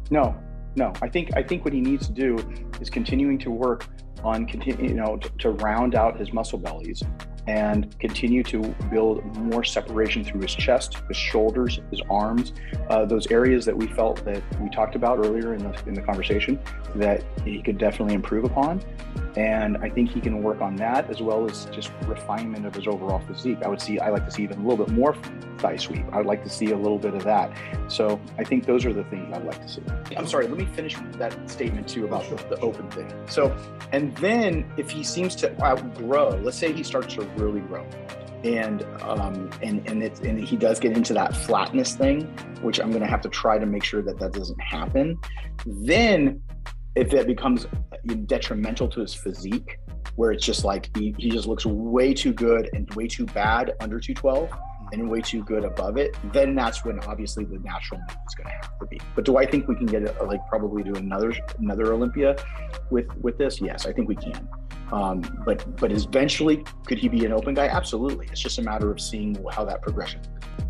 No, no. I think what he needs to do is continuing to work on to round out his muscle bellies and continue to build more separation through his chest, his shoulders, his arms, those areas that we felt that we talked about earlier in the conversation that he could definitely improve upon. And I think he can work on that as well as just refinement of his overall physique. I like to see even a little bit more thigh sweep. I would like to see a little bit of that. So I think those are the things I'd like to see. I'm sorry, let me finish that statement too about the open thing. So, and then if he seems to outgrow, let's say he starts to really grow, and he does get into that flatness thing, which I'm going to have to try to make sure that doesn't happen. Then if that becomes detrimental to his physique, where it's just like he just looks way too good and way too bad under 212 and way too good above it, then that's when obviously the natural move is going to have to be. But do I think we can get probably do another Olympia with this? Yes, I think we can. But eventually, could he be an open guy? Absolutely. It's just a matter of seeing how that progression.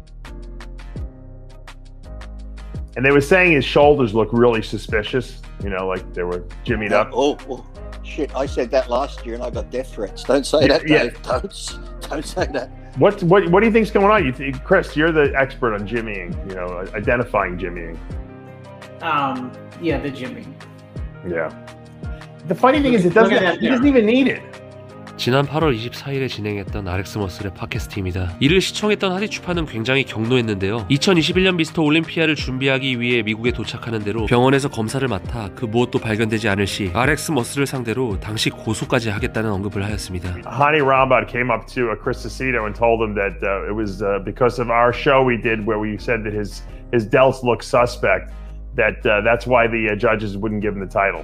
And they were saying his shoulders look really suspicious, like they were jimmied up. Oh, shit, I said that last year and I got death threats. Don't say that, Dave. Yeah. Don't say that. What do you think's going on? Chris, you're the expert on jimmying, identifying jimmying. Yeah, the jimmying. Yeah. The funny thing is he doesn't even need it. 지난 8월 24일에 진행했던 RX 머슬의 팟캐스트입니다. 이를 시청했던 하디추파는 굉장히 격노했는데요. 2021년 미스터 올림피아를 준비하기 위해 미국에 도착하는 대로 병원에서 검사를 맡아 그 무엇도 발견되지 않을 시 RX 머슬을 상대로 당시 고소까지 하겠다는 언급을 하였습니다. Hani Rambod came up to Chris Aceto and told him that it was because of our show we did where we said that his delts looked suspect, that's why the judges wouldn't give him the title.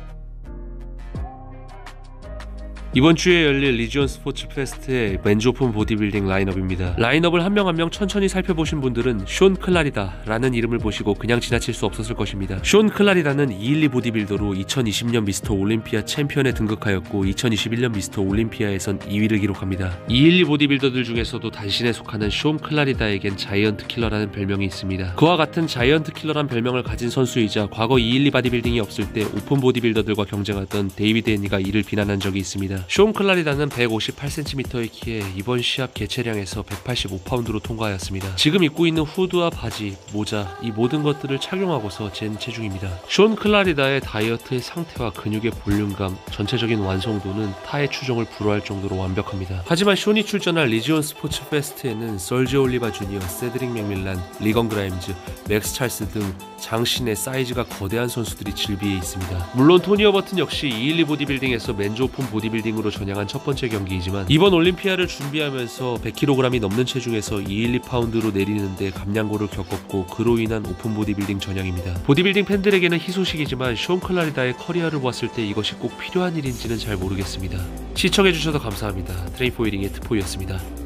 이번 주에 열릴 리지온 스포츠 페스트의 맨즈 오픈 보디빌딩 라인업입니다. 라인업을 한 명 한 명 천천히 살펴보신 분들은 숀 클라리다 라는 이름을 보시고 그냥 지나칠 수 없었을 것입니다. 숀 클라리다는 212 보디빌더로 2020년 미스터 올림피아 챔피언에 등극하였고 2021년 미스터 올림피아에선 2위를 기록합니다. 212 보디빌더들 중에서도 단신에 속하는 숀 클라리다에겐 자이언트 킬러라는 별명이 있습니다. 그와 같은 자이언트 킬러란 별명을 가진 선수이자 과거 212 바디빌딩이 없을 때 오픈 보디빌더들과 경쟁하던 데이비드 애니가 이를 비난한 적이 있습니다. 숀 클라리다는 158cm의 키에 이번 시합 개체량에서 185파운드로 통과하였습니다. 지금 입고 있는 후드와 바지, 모자 이 모든 것들을 착용하고서 잰 체중입니다. 숀 클라리다의 다이어트의 상태와 근육의 볼륨감, 전체적인 완성도는 타의 추종을 불허할 정도로 완벽합니다. 하지만 숀이 출전할 리지온 스포츠 페스트에는 설지 올리바 주니어, 세드릭 맥밀란, 리건 그라임즈, 맥스 찰스 등 장신의 사이즈가 거대한 선수들이 질비해 있습니다. 물론 토니 어버튼 역시 212 보디빌딩에서 맨즈 오픈 보디빌딩으로 전향한 첫 번째 경기이지만 이번 올림피아를 준비하면서 100kg이 넘는 체중에서 212파운드로 내리는데 감량고를 겪었고 그로 인한 오픈 보디빌딩 전향입니다. 보디빌딩 팬들에게는 희소식이지만 숀 클라리다의 커리어를 봤을 때 이것이 꼭 필요한 일인지는 잘 모르겠습니다. 시청해주셔서 감사합니다. 트레인포이링의 트포이였습니다.